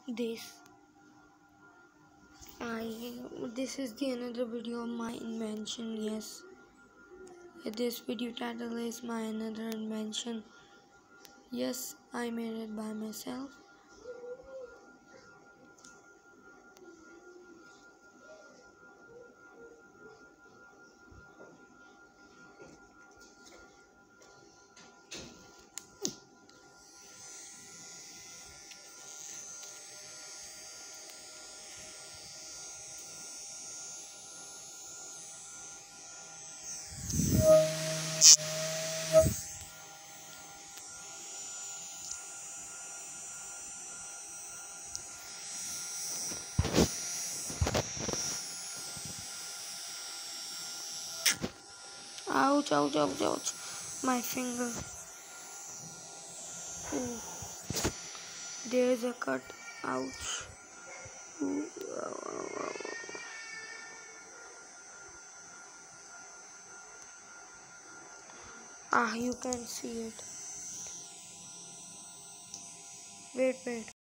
this. This is the another video of my invention. Yes, this video title is my another invention. Yes, I made it by myself. Ouch, ouch, ouch, ouch. My finger. Ooh. There's a cut. Ouch. Ooh. You can see it. Wait.